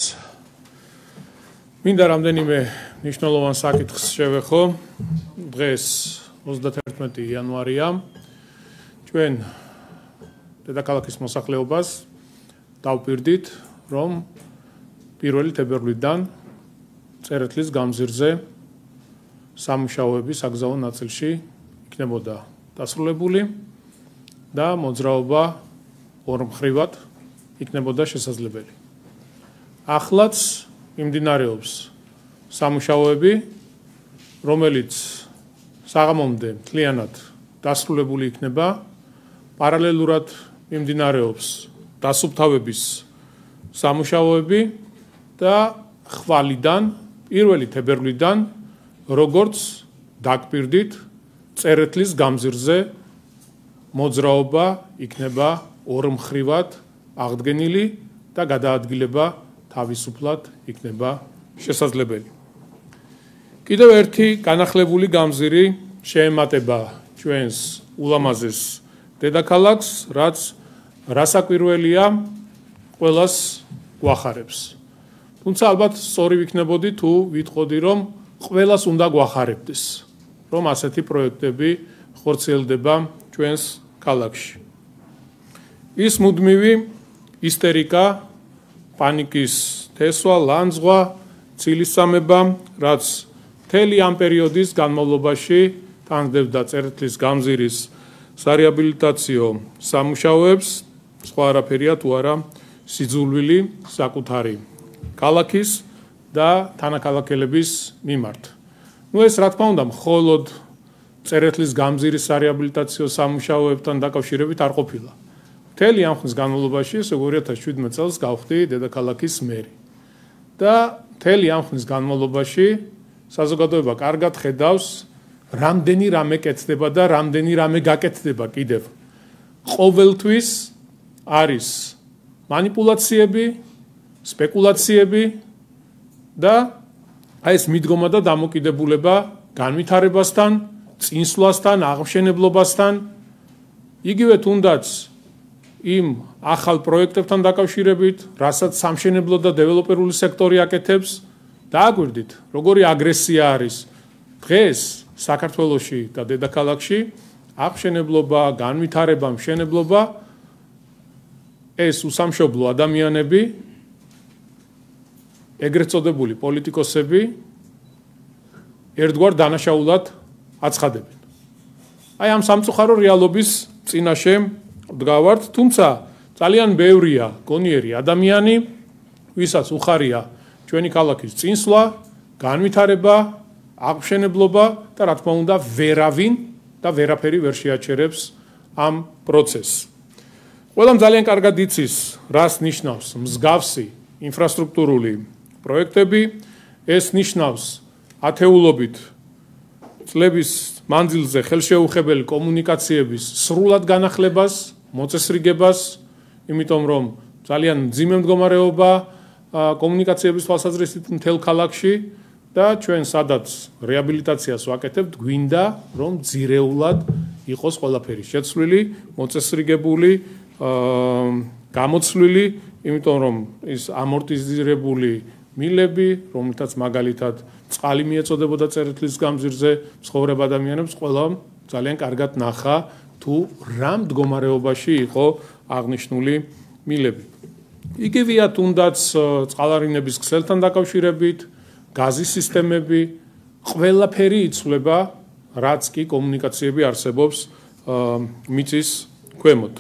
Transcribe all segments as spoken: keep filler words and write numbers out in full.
მინდა რამდენიმე მნიშვნელოვან საკითხს შევეხო. დღეს ოცდათერთმეტი იანვარია. ჩვენ დედაქალაქის მოსახლეობას დავპირდით, რომ პირველი თებერვლიდან წერეთლის გამზირზე სამუშაოები საგზაო ნაწილში იქნებოდა დასრულებული და მოძრაობა ორმხრივად იქნებოდა შესაძლებელი. ახლაც იმდინარეობს სამუშაოები, რომელიც საღამომდე მთლიანად დასრულებული იქნება, პარალელურად იმდინარეობს დასუფთავების სამუშაოები და ხვალიდან, პირველი თებერვლიდან, როგორც დაგპირდით, წერეთლის გამზირზე მოძრაობა იქნება ორმხრივად აღდგენილი და გადაადგილება თავისუფლად იქნება შესაძლებელი. კიდევ ერთი განახლებული გამზირი შეემატება ჩვენს ულამაზეს დედაქალაქს, რაც რასაკვირველია ყველას გვახარებს. თუმცა ალბათ სწორი ვიქნებოდი თუ ვიტყოდი, რომ ყველას უნდა გვახარებდეს, რომ ასეთი პროექტები ხორციელდება ჩვენს ქალაქში. ის მუდმივი ისტერიკა, პანიკის თესვა, ლანძღვა, ცილისწამება, რაც მთელი ამ პერიოდის განმავლობაში თანხმდებდა წერეთლის გამზირის სარეაბილიტაციო სამუშაოებს, სხვა არაფერია თუ არა სიძულვილი საკუთარი ქალაქის და თანაქალაქელების მიმართ. ნუ ეს რა თქმა უნდა მხოლოდ წერეთლის გამზირის სარეაბილიტაციო სამუშაოებთან დაკავშირებით არ ყოფილა. მთელი ამ ხნის განმავლობაში, ორი ათას შვიდმეტ წელს გავხდი დედაქალაქის მერი. და მთელი ამ ხნის განმავლობაში საზოგადოება კარგად ხედავს, რამდენი რამე კეთდება და რამდენი რამე გაკეთდება კიდევ. ყოველთვის არის მანიპულაციები, სპეკულაციები და აი ეს მიდგომა და დამოკიდებულება განვითარებასთან, წინსვლასთან, აღმშენებლობასთან, იგივე თუნდაც იმ ახალ პროექტებთან დაკავშირებით, რასაც სამშენებლო და დეველოპერული სექტორი აკეთებს, დააგვირდით, როგორი აგრესია არის დღეს საქართველოში და დედაქალაქში, აღმშენებლობა, განვითარება, მშენებლობა, ეს უსამშობლო ადამიანები, ეგრეთ წოდებული პოლიტიკოსები, ერთგვარ დანაშაულად აცხადებენ. აი ამ სამწუხარო რეალობის წინაშე ვდგავართ, თუმცა ძალიან ბევრია გონიერი ადამიანი, ვისაც უხარია ჩვენი ქალაქის წინსვლა, განვითარება, აღმშენებლობა და რა თქმა უნდა ვერავინ და ვერაფერი ვერ შეაჩერებს ამ პროცესს. ყველამ ძალიან კარგად იცის, რას ნიშნავს მსგავსი ინფრასტრუქტურული პროექტები, ეს ნიშნავს ათეულობით წლების მანძილზე ხელშეუხებელი კომუნიკაციების სრულად განახლებას, მოწესრიგებას, იმიტომ რომ ძალიან მძიმე მდგომარეობა კომუნიკაციების თვალსაზრისით მთელ ქალაქში და ჩვენ სადაც რეაბილიტაციას ვაკეთებთ, გვინდა რომ ძირეულად იყოს ყველაფერი შეცვლილი, მოწესრიგებული, გამოცვლილი, იმიტომ რომ ის ამორტიზირებული მილები, რომელთაც მაგალითად წყალი მიეწოდებოდა წერეთლის გამზირზე მცხოვრებ ადამიანებს, ყველამ ძალიან კარგად ნახა თუ რა მდგომარეობაში იყო აღნიშნული მილები. იგივეა თუნდაც წყალარინების ქსელთან დაკავშირებით, გაზის სისტემები, ყველაფერი იცვლება, რაც კი კომუნიკაციები არსებობს მიწის ქვემოთ.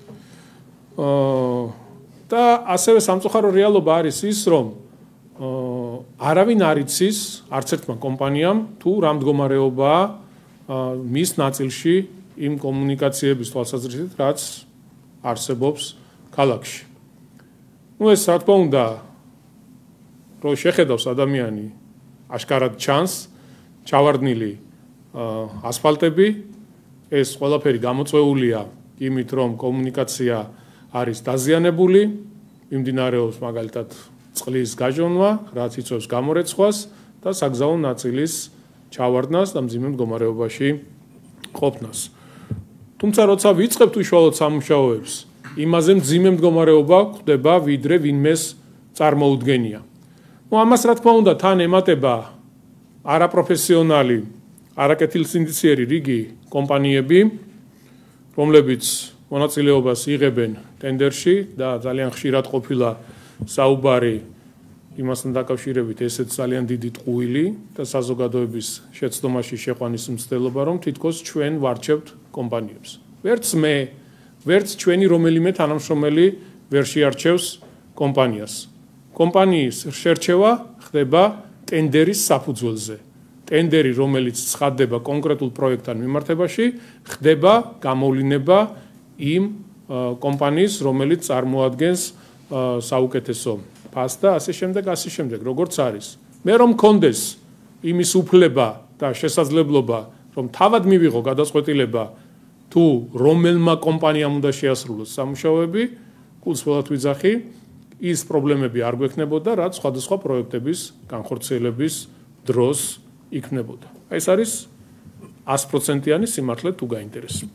და ასევე სამწუხარო რეალობა არის ის, რომ არავინ არ იცის, არც ერთმა კომპანიამ თუ რა მდგომარეობაა მის ნაწილში იმ კომუნიკაციების თვალსაზრისით, რაც არსებობს ქალაქში. ნუ ეს რა თქმა უნდა, რომ შეხედავს ადამიანი, აშკარად ჩანს, ჩავარდნილი ასფალტები, ეს ყველაფერი გამოწვეულია იმით, რომ კომუნიკაცია არის დაზიანებული, მიმდინარეობს მაგალითად წყლის გაჟონვა, რაც იწვევს გამორეცხვას და საგზაო ნაწილის ჩავარდნას და მძიმე მდგომარეობაში ყოფნას. თუმცა როცა ვიწყებთ უშუალოდ სამუშაოებს, იმაზე მძიმე მდგომარეობა გვხვდება, ვიდრე ვინმეს წარმოუდგენია. Ну ამას რა თქმა უნდა თან ემატება არაპროფესიონალი, არაკეთილსინდისიერი რიგი კომპანიები, რომლებიც მონაწილეობას იღებენ ტენდერში და ძალიან ხშირად ყოფილა საუბარი იმასთან დაკავშირებით ესეც ძალიან დიდი ტყუილი და საზოგადოების შეცდომაში შეყვანის მცდელობა, რომ თითქოს ჩვენ ვარჩევთ კომპანიებს. ვერც მე, ვერც ჩვენი რომელიმე თანამშრომელი ვერ შეარჩევს კომპანიას. კომპანიის შერჩევა ხდება ტენდერის საფუძველზე. ტენდერი, რომელიც ცხადდება კონკრეტულ პროექტთან მიმართებაში, ხდება გამოვლინება იმ კომპანიის, რომელიც წარმოადგენს საუკეთესო ფასს და ასე შემდეგ, ასე შემდეგ, როგორც არის. მე რომ მქონდეს იმის უფლება და შესაძლებლობა, რომ თავად მივიღო გადაწყვეტილება თუ რომელმა კომპანიამ უნდა შეასრულოს სამუშაოები, გულწრფელად ვიძახი, ის პრობლემები არ გვექნებოდა, რაც სხვადასხვა პროექტების განხორციელების დროს იქნებოდა. ეს არის ას პროცენტიანი სიმართლე თუ გაინტერესებთ.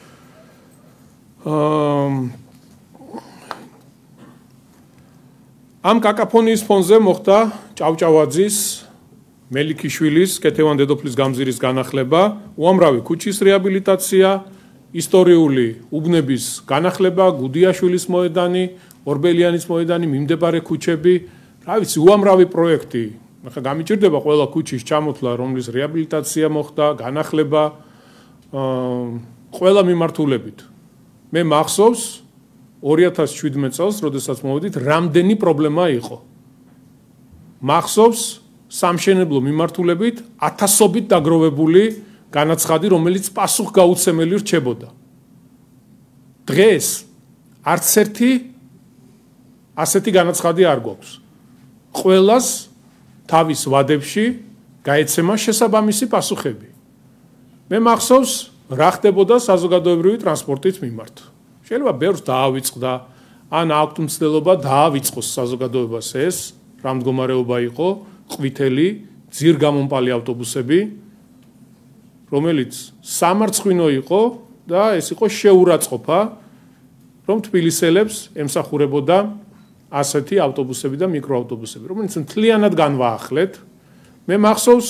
ამ კაკაფონიის ფონზე მოხდა ჭავჭავაძის, მელიქიშვილის, კეთევან დედოფლის გამზირის განახლება, უამრავი ქუჩის რეაბილიტაცია, ისტორიული უბნების განახლება, გუდიაშვილის მოედანი, ორბელიანის მოედანი, მიმდებარე ქუჩები, რა ვიცი, უამრავი პროექტი. ახლა გამიჭირდება ყველა ქუჩის ჩამოთვლა, რომლის რეაბილიტაცია მოხდა, განახლება, ყველა მიმართულებით. მე მახსოვს ორი ათას შვიდმეტ წელს, როდესაც მოვედით, რამდენი პრობლემა იყო. მახსოვს სამშენებლო მიმართულებით ათასობით დაგროვებული განაცხადი, რომელიც პასუხგაუცემელი რჩებოდა. დღეს არც ერთი ასეთი განაცხადი არ გვაქვს. ყველას თავის ვადებში გაეცემა შესაბამისი პასუხები. მე მახსოვს რა ხდებოდა საზოგადოებრივი ტრანსპორტით მიმართ. შეიძლება ბევრს დაავიწყდა, ან აქვთ მცდელობა დაავიწყოს საზოგადოებას ეს, რა მდგომარეობა იყო, ყვითელი, ძირგამომპალი ავტობუსები, რომელიც სამარცხვინო იყო და ეს იყო შეურაცხყოფა, რომ თბილისელებს ემსახურებოდა ასეთი ავტობუსები და მიკროავტობუსები, რომელიც მთლიანად განვაახლეთ. მე მახსოვს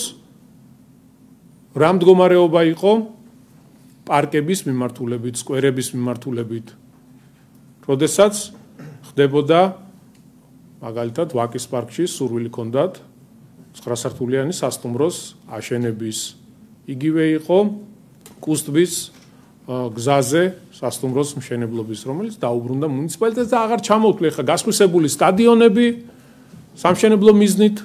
რა მდგომარეობა იყო პარკების მიმართულებით, სკვერების მიმართულებით. როდესაც ხდებოდა მაგალითად ვაკის პარკში სურვილი ჰქონდათ ცხრასართულიანი სასტუმროს აშენების. იგივე იყო კუსტბის გზაზე სასტუმროს მშენებლობის, რომელიც დაუბრუნდა მუნიციპალიტეტს და აღარ ჩამოთვლა ხა გასხვისებული სტადიონები სამშენებლო მიზნით,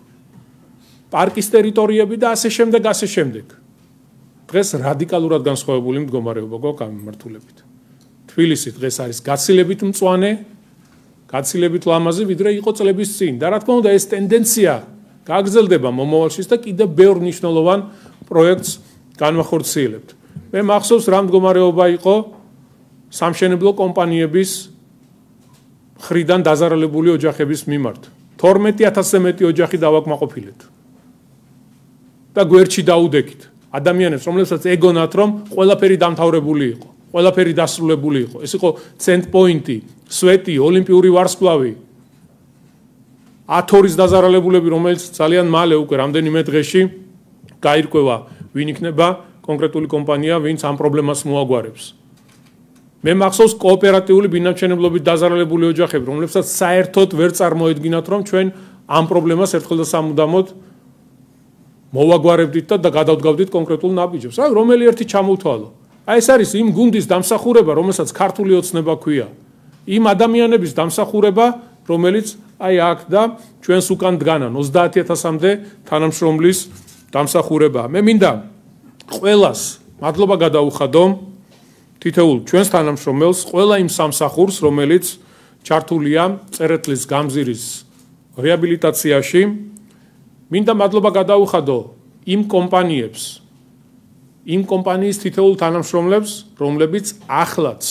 პარკის ტერიტორიები და ასე შემდეგ, ასე შემდეგ. დღეს რადიკალურად განსხვავებული მდგომარეობა გვაქვს ამ მიმართულებით. თბილისი დღეს არის გაცილებით მწვანე, გაცილებით ლამაზი, ვიდრე იყო წლების წინ. და რა თქმა უნდა, ეს ტენდენცია გაგრძელდება მომავალშიც და კიდევ ბევრ მნიშვნელოვან პროექტს განვახორციელებთ. მე მახსოვს რა მდგომარეობა იყო სამშენებლო კომპანიების მხრიდან დაზარალებული ოჯახების მიმართ. თორმეტი ათასზე მეტი ოჯახი დავაკმაყოფილეთ. და გვერდში დაუდექით. ადამიანებს, რომლებსაც ეგონათ, რომ ყველაფერი დამთავრებული იყო, ყველაფერი დასრულებული იყო. ეს იყო ცენტ პოინტი, სვეტი, ოლიმპიური ვარსკვლავი. ათორის დაზარალებულები, რომელიც ძალიან მალე უკვე რამდენიმე დღეში გაირკვევა, ვინ იქნება კონკრეტული კომპანია, ვინც ამ პრობლემას მოაგვარებს. მე მახსოვს კოოპერატიული ბინამშენებლობით დაზარალებული ოჯახები, რომლებსაც საერთოდ ვერ წარმოედგინათ, რომ ჩვენ ამ პრობლემას ერთხელ და სამუდამოდ მოვაგვარებდით და გადავდგავდით კონკრეტულ ნაბიჯებს. აი, რომელი ერთი ჩამოვთვალო. აი, ეს არის იმ გუნდის დამსახურება, რომელსაც ქართული ოცნება ქვია. იმ ადამიანების დამსახურება, რომელიც აი აქ და ჩვენს უკან დგანან ოცდაათი ათასამდე თანამშრომლის დამსახურება. მე მინდა ყველას მადლობა გადაუხადო თითოეულ ჩვენს თანამშრომელს, ყველა იმ სამსახურს, რომელიც ჩართულია წერეთლის გამზირის რეაბილიტაციაში. მინდა მადლობა გადაუხადო იმ კომპანიებს, იმ კომპანიის თითოეულ თანამშრომლებს, რომლებიც ახლაც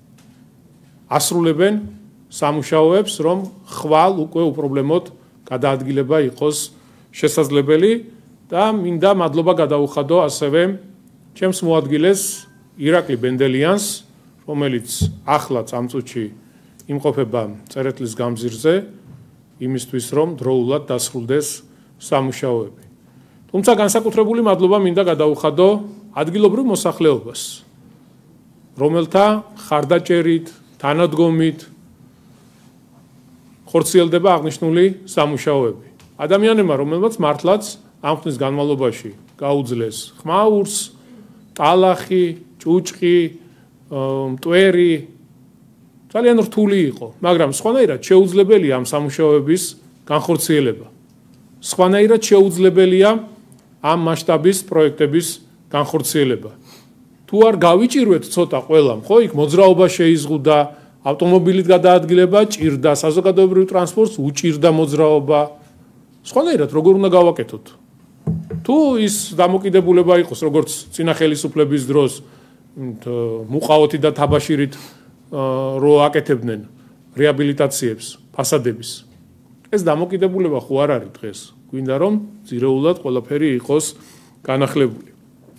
ასრულებენ სამუშაოებს, რომ ხვალ უკვე უპრობლემოდ გადაადგილება იყოს შესაძლებელი და მინდა მადლობა გადაუხადო ასევე ჩემს მოადგილეს ირაკლი ბენდელიანს, რომელიც ახლაც ამ წუთში იმყოფება წერეთლის გამზირზე, იმისთვის, რომ დროულად დასრულდეს სამუშაოები. თუმცა განსაკუთრებული მადლობა მინდა გადაუხადო ადგილობრივ მოსახლეობას, რომელთა ხარდაჭერით, თანადგომით ხორციელდება აღნიშნული სამუშაოები. ადამიანებმა, რომელმაც მართლაც ამ ხნის განმავლობაში გაუძლეს ხმაურს, ტალახი, ჭუჭყი, მტვერი, ძალიან რთული იყო, მაგრამ სხვანაირად შეუძლებელია ამ სამუშაოების განხორციელება. სხვანაირად შეუძლებელია ამ მასშტაბის პროექტების განხორციელება. თუ არ გავიჭირვეთ ცოტა ყველამ, ხო, იქ მოძრაობა შეიზღუდა, ავტომობილით გადაადგილება ჭირდა, საზოგადოებრივ ტრანსპორტს უჭირდა მოძრაობა. სხვანაირად როგორ უნდა გავაკეთოთ? თუ ის დამოკიდებულება იყოს, როგორც წინა ხელისუფლების დროს მუყაოთი და თაბაშირით რო აკეთებდნენ რეაბილიტაციებს, ფასადების. ეს დამოკიდებულება ხო არ არის დღეს. გვინდა რომ ძირეულად ყველაფერი იყოს განახლებული.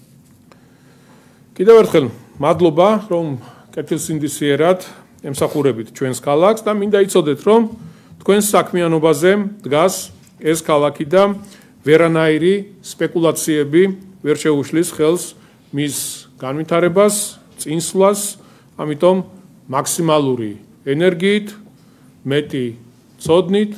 კიდევ ერთხელ მადლობა, რომ კეთილსინდისიერად ემსახურებით ჩვენს ქალაქს და მინდა იცოდეთ, რომ თქვენს საქმიანობაზე დგას ეს ქალაქი და ვერანაირი სპეკულაციები ვერ შეუშლის ხელს მის განვითარებას, წინსვლას, ამიტომ მაქსიმალური ენერგიით, მეტი ცოდნით,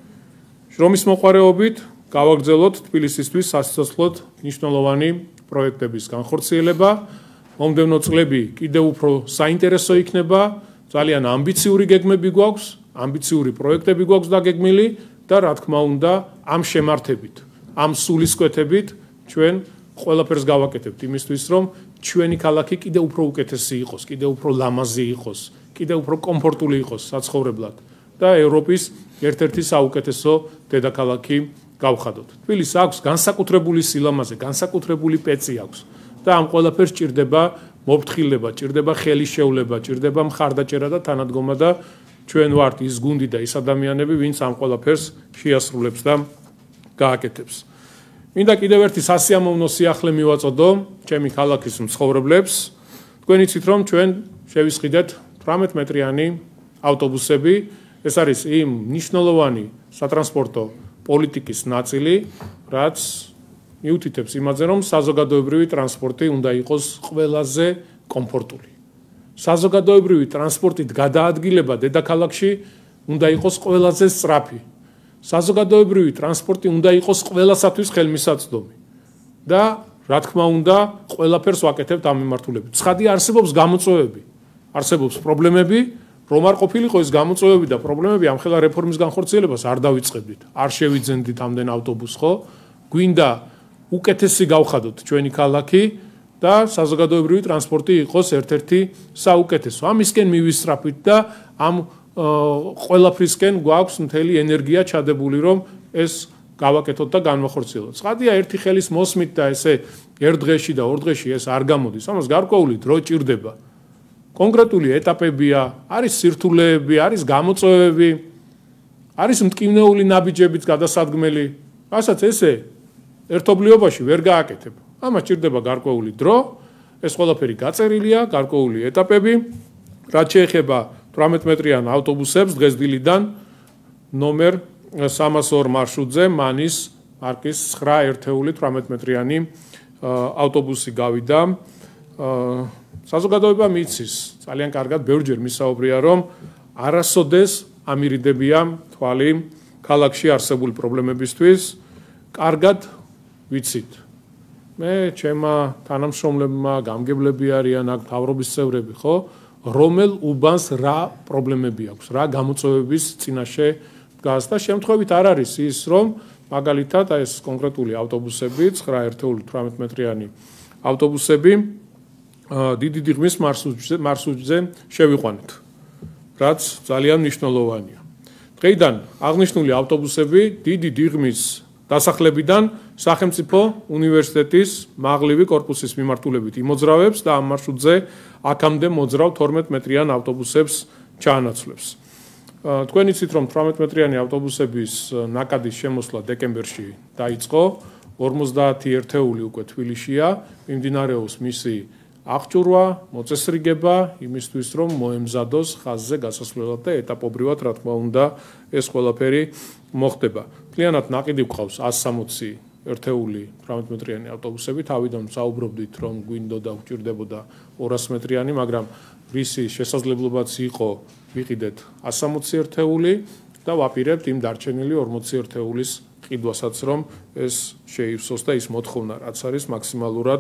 შრომის მოყვარეობით გავაგრძელოთ თბილისისთვის სასიცოცხლოდ მნიშვნელოვანი პროექტების განხორციელება. მომდევნო წლები კიდევ უფრო საინტერესო იქნება, ძალიან ამბიციური გეგმები გვაქვს, ამბიციური პროექტები გვაქვს დაგეგმილი და რა თქმა უნდა, ამ შემართებით, ამ სულისკვეთებით ჩვენ ყველაფერს გავაკეთებთ იმისთვის, რომ ჩვენი ქალაქი კიდევ უფრო უკეთესი იყოს, კიდევ უფრო ლამაზი იყოს, კიდევ უფრო კომფორტული იყოს საცხოვრებლად და ევროპის ერთ-ერთი საუკეთესო დედაქალაქი გავხადოთ. თბილისს აქვს განსაკუთრებული სილამაზე, განსაკუთრებული პეცი აქვს და ამ ყველაფერს ჭირდება მოფრთხილება, ჭირდება ხელისშევლება, ჭირდება მხარდაჭერა და თანადგომა და ჩვენ ვართ ის გუნდი და ის ადამიანები, ვინც ამ ყველაფერს შეასრულებს და გააკეთებს. მინდა კიდევ ერთი სასიამოვნო სიახლე მივაწოდო ჩემი ქალაქის მცხოვრებლებს. თქვენ იცით, რომ ჩვენ შევისყიდეთ თვრამეტ მეტრიანი ავტობუსები. ეს არის იმ მნიშვნელოვანი სატრანსპორტო პოლიტიკის ნაწილი, რაც მიუთითებს იმაზე, რომ საზოგადოებრივი ტრანსპორტი უნდა იყოს ყველაზე კომფორტული. საზოგადოებრივი ტრანსპორტით გადაადგილება დედაქალაქში უნდა იყოს ყველაზე სწრაფი. საზოგადოებრივი ტრანსპორტი უნდა იყოს ყველასათვის ხელმისაწვდომი. და რა თქმა უნდა, ყველაფერს ვაკეთებთ ამ მიმართულებით. ცხადია, არსებობს გამოწვევები, არსებობს პრობლემები, რომ არ ყოფილიყო ეს გამოწვევები და პრობლემები ამ ხელა რეფორმის განხორციელებას არ დავიწყებდით, არ შევიძენდით ამდენ ავტობუსს, ხო? გვინდა უკეთესი გავხადოთ ჩვენი ქალაქი და საზოგადოებრივი ტრანსპორტი იყოს ერთ-ერთი საუკეთესო. ამისკენ მივისწრაფით და ამ ყველაფრისკენ გვაქვს მთელი ენერგია ჩადებული, რომ ეს გავაკეთოთ და განვახორციელოთ. ცხადია, ერთი ხელის მოსმით და ესე ერთ დღეში და ორ დღეში ეს არ გამოდის. ამას გარკვეული დრო ჭირდება. კონკრეტული ეტაპებია, არის სირთულეები, არის გამოწვევები, არის მტკივნეული ნაბიჯებით გადასადგმელი. რასაც ესე ერთობლიობაში ვერ გააკეთებ. ამას ჭირდება გარკვეული დრო, ეს ყველაფერი გაწერილია, გარკვეული ეტაპები, რაც შეეხება თვრამეტ მეტრიან ავტობუსებს დღეს დილიდან ნომერ სამას ორ მარშრუტზე მანის მარკის ცხრა ერთეული თვრამეტ მეტრიანი ავტობუსი გავიდა. საზოგადოება მიცის, ძალიან კარგად ბევრჯერ მისაუბრია, რომ არასოდეს ამირიდებია თვალი ქალაქში არსებული პრობლემებისთვის. კარგად ვიცით. მე ჩემმა თანამშრომლებმა, გამგებლები არიან აქ, მთავრობის წევრები, ხო? რომელ უბანს რა პრობლემები აქვს, რა გამოწვევების წინაშე დგას და შემთხვევით არ არის ის, რომ მაგალითად ეს კონკრეტული ავტობუსები, ცხრა ერთეული თვრამეტ მეტრიანი ავტობუსები დიდი დიღმის მარშრუტზე შევიყვანეთ, რაც ძალიან მნიშვნელოვანია. დღეიდან აღნიშნული ავტობუსები დიდი დიღმის დასახლებიდან სახელმწიფო უნივერსიტეტის მაღლივი კორპუსის მიმართულებით იმოძრავებს და ამ მარშრუტზე აქამდე მოძრავ თორმეტ მეტრიან ავტობუსებს ჩაანაცვლებს. თქვენ იცით, რომ თვრამეტ მეტრიანი ავტობუსების ნაკადის შემოსვლა დეკემბერში დაიწყო, ორმოცდაათი ერთეული უკვე თბილისშია, მიმდინარეობს მისი აღჭურვა, მოწესრიგება იმისთვის, რომ მოემზადოს ხაზზე გასასვლელად და ეტაპობრივად, რა თქმა უნდა, ეს ყველაფერი მოხდება. Მთლიანად ნაყიდი გვყავს ას სამოცი ერთეული თვრამეტმეტრიანი ავტობუსები, თავიდან საუბრობდით, რომ გვინდოდა უჭირდებოდა ორას მეტრიანი, მაგრამ რისი შესაძლებლობაც იყო ვიყიდეთ ას სამოცი ერთეული და ვაპირებთ იმ დარჩენილი ორმოცი ერთეულის ყიდვასაც, რომ ეს შეივსოს და ის მოთხოვნა, რაც არის მაქსიმალურად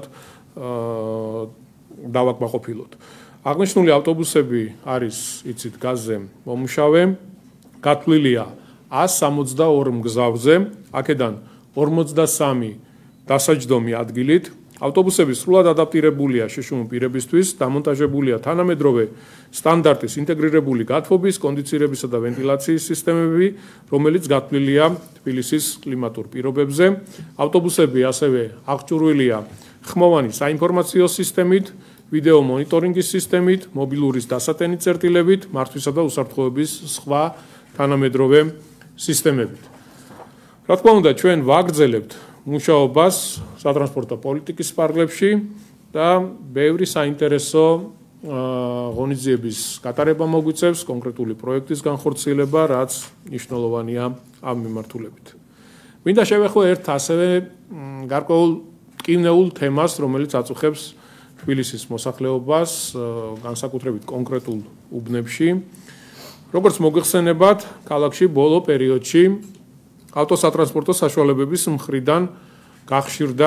დავაკმაყოფილოთ. Აღნიშნული ავტობუსები არის, იცით, გაზზე მომუშავე, გათვლილია ას სამოცდაორ მგზავრზე, აქედან ორმოცდასამი დასაჯდომი ადგილით. ავტობუსები სრულად ადაპტირებულია შეშუპი პირებისთვის, დამონტაჟებულია თანამედროვე სტანდარტის ინტეგრირებული გათბობის, კონდიცირებისა და ვენტილაციის სისტემები, რომელიც გათვლილია თბილისის კლიმატურ პირობებზე. ავტობუსები ასევე აღჭურვილია ხმოვანი საინფორმაციო სისტემით, ვიდეო მონიტორინგის სისტემით, მობილურის დასატენით წერტილებით, მართვისა და უსაფრთხოების სხვა თანამედროვე სისტემებით. Რა თქმა უნდა, ჩვენ ვაგრძელებთ მუშაობას სატრანსპორტო პოლიტიკის პარალელში და ბევრი საინტერესო ღონისძიების გატარება მოგვიწევს, კონკრეტული პროექტის განხორციელება, რაც მნიშვნელოვანია ამ მიმართულებით. მინდა შევეხო ერთ ასევე გარკვეულ მტკივნეულ თემას, რომელიც აწუხებს თბილისის მოსახლეობას, განსაკუთრებით კონკრეტულ უბნებში. Როგორც მოგეხსენებათ, ქალაქში ბოლო პერიოდში ავტოსატრანსპორტო საშუალებების მხრიდან გახშირდა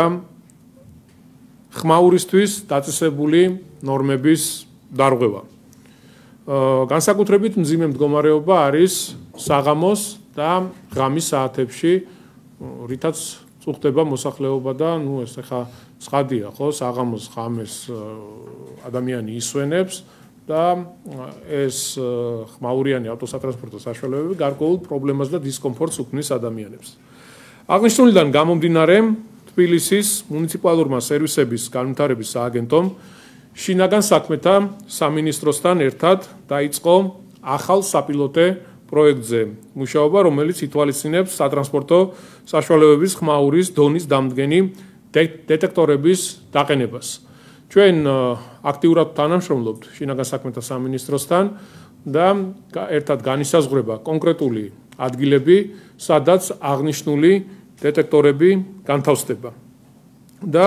ხმაურისთვის დაწესებული ნორმების დარღვევა. განსაკუთრებით მძიმე მდგომარეობა არის საღამოს და ღამის საათებში, რითაც წუხდება მოსახლეობა და ნუ ეს ახლა ცხადია, ხო, საღამოს ღამეს ადამიანი ისვენებს და ეს ხმაურიანი ავტოსატრანსპორტო საშუალებები გარკვეულ პრობლემას და დისკომფორტს უქმნის ადამიანებს. აღნიშნულიდან გამომდინარე, თბილისის მუნიციპალურმა სერვისების განვითარების სააგენტომ შინაგან საქმეთა სამინისტროსთან ერთად დაიწყო ახალ საპილოტე პროექტზე მუშაობა, რომელიც ითვალისწინებს სატრანსპორტო საშუალებების ხმაურის დონის დამდგენი დეტექტორების დაყენებას. ჩვენ აქტიურად თანამშრომლობთ შინაგან საქმეთა სამინისტროსთან და ერთად განისაზღვრება კონკრეტული ადგილები, სადაც აღნიშნული დეტექტორები განთავსდება. და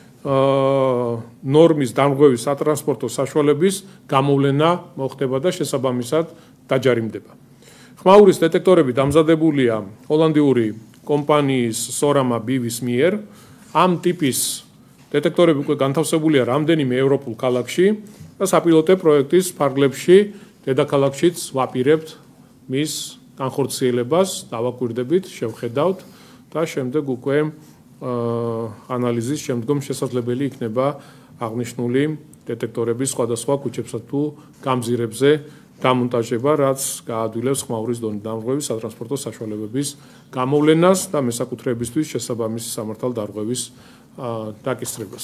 ნორმის დამრღვევის სატრანსპორტო საშუალების გამოვლენა მოხდება და შესაბამისად დაჯარიმდება. ხმაურის დეტექტორები დამზადებულია ჰოლანდიური კომპანიის Sorama ბივის მიერ. ამ ტიპის დეტექტორები უკვე განთავსებულია რამდენიმე ევროპულ ქალაქში და საპილოტე პროექტის ფარგლებში დედაქალაქშიც ვაპირებთ მის განხორციელებას, დავაკვირდებით, შევხედავთ და შემდეგ უკვე ანალიზის შემდგომ შესაძლებელი იქნება აღნიშნული დეტექტორების სხვადასხვა ქუჩებსა თუ გამზირებზე დამონტაჟება, რაც გაადვილებს ხმაურის დონის დამრღვევის სატრანსპორტო საშუალებების გამოვლენას და მესაკუთრეებისთვის შესაბამისი სამართალ დარღვევის დაკისრებას.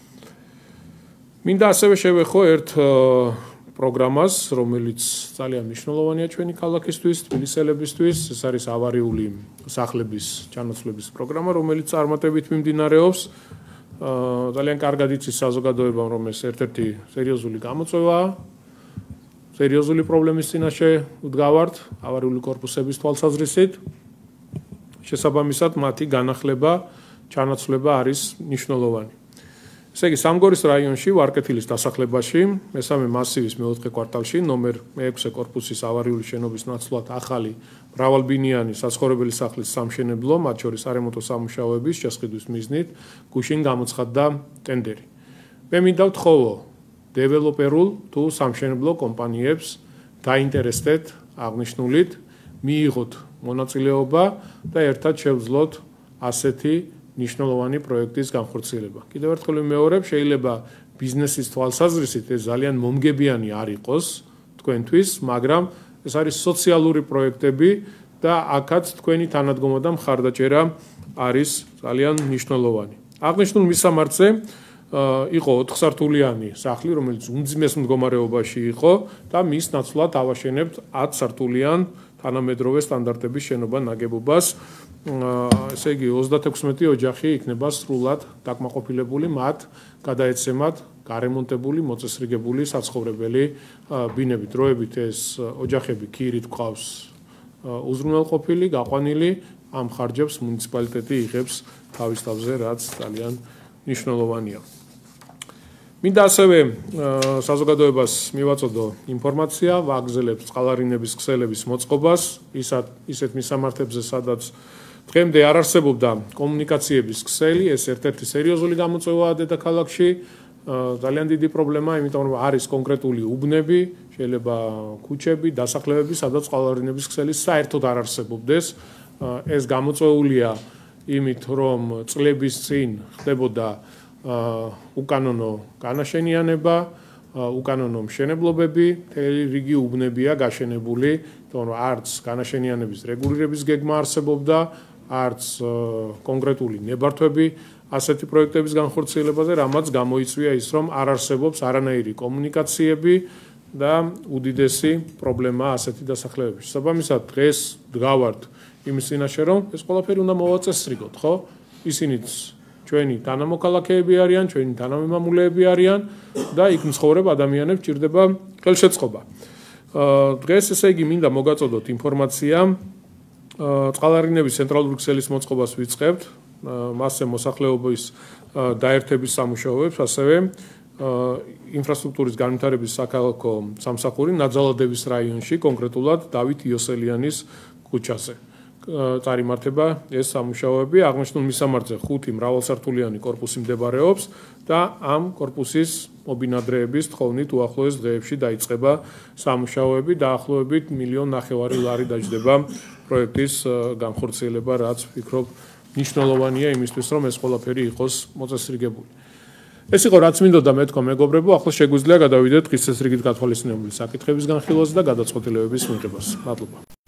მინდა ასევე შევეხო ერთ პროგრამას, რომელიც ძალიან მნიშვნელოვანია ჩვენი ქალაქისთვის, თბილისელებისთვის. ეს არის ავარიული სახლების ჩანაცვლების პროგრამა, რომელიც წარმატებით მიმდინარეობს. ძალიან კარგად იცის საზოგადოებამ, რომ ეს ერთ-ერთი სერიოზული გამოწვევაა. სერიოზული პრობლემის წინაშე ვდგავართ ავარიული კორპუსების თვალსაზრისით. შესაბამისად, მათი განახლება, ჩანაცვლება არის მნიშვნელოვანი. ესე იგი, სამგორის რაიონში, ვარკეთილის დასახლებაში, მესამე მასივის მეოთხე კვარტალში, ნომერ მეექვსე კორპუსის ავარიული შენობის ნაცვლად ახალი მრავალბინიანი საცხოვრებელი სახლის სამშენებლო, მათ შორის არემონტო სამუშაოების შესყიდვის მიზნით, გუშინ გამოცხადდა ტენდერი. მე მინდა ვთხოვო დეველოპერულ თუ სამშენებლო კომპანიებს დაინტერესდეთ აღნიშნულით, მიიღოთ მონაწილეობა და ერთად შევძლოთ ასეთი ნიშნულოვანი პროექტის განხორციელება. კიდევ ერთხელ ვიმეორებ, შეიძლება ბიზნესის თვალსაზრისით ეს ძალიან მომგებიანი არ იყოს თქვენთვის, მაგრამ ეს არის სოციალური პროექტები და აქაც თქვენი თანადგომა და მხარდაჭერა არის ძალიან მნიშვნელოვანი. აღნიშნულ მისამართზე იყო ოთხსართულიანი სახლი, რომელიც უმძიმეს მდგომარეობაში იყო და მის ნაცვლად ავაშენებთ ათსართულიან თანამედროვე სტანდარტების შენობა ნაგებობას. ესე იგი, ოცდათექვსმეტი ოჯახი იქნება სრულად დაკმაყოფილებული, მათ გადაეცემათ გარემონტებული, მოწესრიგებული საცხოვრებელი ბინები. დროებით ეს ოჯახები ქირით ყავს უზრუნველყოფილი, გაყვანილი, ამ ხარჯებს მუნიციპალიტეტი იღებს თავის თავზე, რაც ძალიან მნიშვნელოვანია. მინდა ასევე საზოგადოებას მივაწოდო ინფორმაცია, ვაგრძელებთ წყალარინების ქსელების მოწყობას, ისეთ მისამართებზე, სადაც დღემდე არ არსებობდა კომუნიკაციების ქსელი, ეს ერთ-ერთი სერიოზული გამოწვევაა დედაქალაქში, ძალიან დიდი პრობლემაა, იმიტომ რომ არის კონკრეტული უბნები, შეიძლება ქუჩები, დასახლებები, სადაც წყალარინების ქსელი საერთოდ არ არსებობდეს. ეს გამოწვეულია იმით, რომ წლების წინ ხდებოდა უკანონო განაშენიანება, უკანონო მშენებლობები, მთელი რიგი უბნებია გაშენებული, თორემ არც განაშენიანების რეგულირების გეგმა არსებობდა, არც კონკრეტული ნებართვები ასეთი პროექტების განხორციელებაზე, რამაც გამოიწვია ის, რომ არ არსებობს არანაირი კომუნიკაციები და უდიდესი პრობლემაა ასეთი დასახლებების. შესაბამისად, დღეს დგავართ იმის წინაშე, რომ ეს ყველაფერი უნდა მოვაწესრიგოთ, ხო? ისინიც ჩვენი თანამოქალაქეები არიან, ჩვენი თანამემამულეები არიან და იქ მცხოვრებ ადამიანებს ჭირდება ხელშეწყობა. დღეს ესე იგი მინდა მოგაწოდოთ ინფორმაცია წყალარინების ცენტრალური ქსელის მოწყობას ვიწყებთ, მასზე მოსახლეობის დაერთების სამუშაოებს, ასევე ინფრასტრუქტურის განვითარების საქალაქო სამსახური ნაძალადების რაიონში, კონკრეტულად დავით იოსელიანის ქუჩაზე. წარიმართება ეს სამუშაოები, აღნიშნულ მისამართზე ხუთი მრავალსართულიანი კორპუსი მდებარეობს და ამ კორპუსის მობინადრეების თხოვნით უახლოეს დღეებში დაიწყება სამუშაოები, დაახლოებით მილიონ ნახევარი ლარი დაჯდება პროექტის განხორციელება, რაც ვფიქრობ მნიშვნელოვანია იმისთვის, რომ ეს ყველაფერი იყოს მოწესრიგებული. ეს იყო რაც მინდოდა მეთქვა მეგობრებო, ახლა შეგვიძლია გადავიდეთ დღის წესრიგით გათვალისწინებული საკითხების განხილვაზე და გადაწყვეტილებების მიღებას. მადლობა.